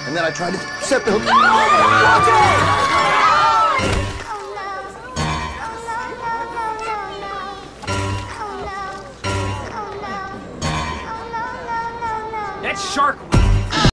and then I tried to set the hook. That shark